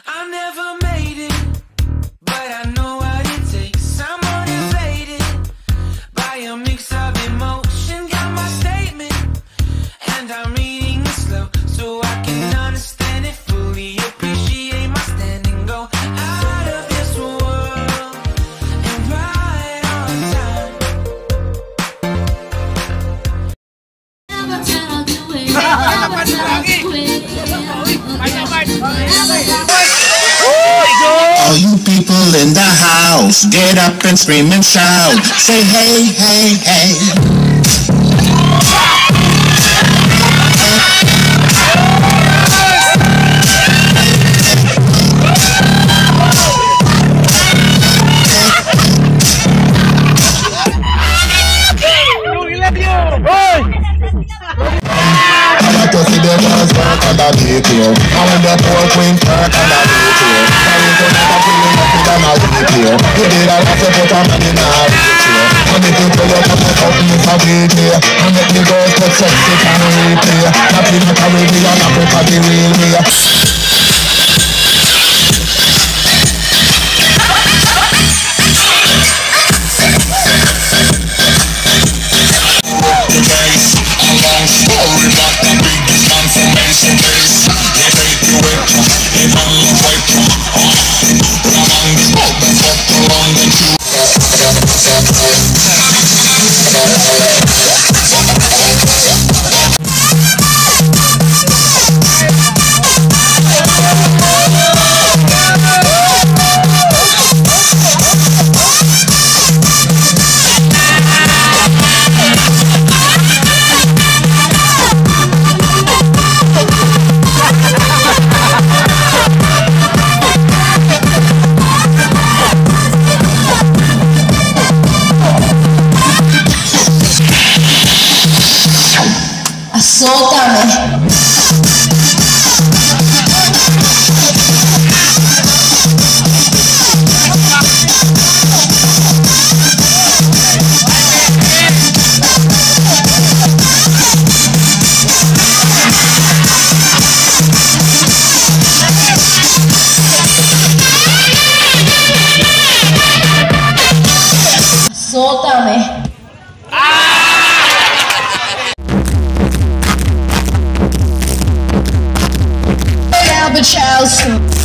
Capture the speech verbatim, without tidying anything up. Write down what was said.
I never made it, but I know what it takes. I'm motivated by a mix of emotion. Got my statement, and I'm reading it slow so I can understand it fully. Appreciate my standing, go out of this world and right on time. Never tell to it. Never tell to it. All you people in the house, get up and scream and shout. Say hey, hey, hey. To see the girls work on the detail. I want the poor queen work on the detail. Carry to never feeling up with an detail. You did a lot to put a man in a detail. And if you tell you to put up in a detail, and make the girls get sexy and replay. Not in a Caribbean, not with the real way. Solta-me. Solta-me. But Charles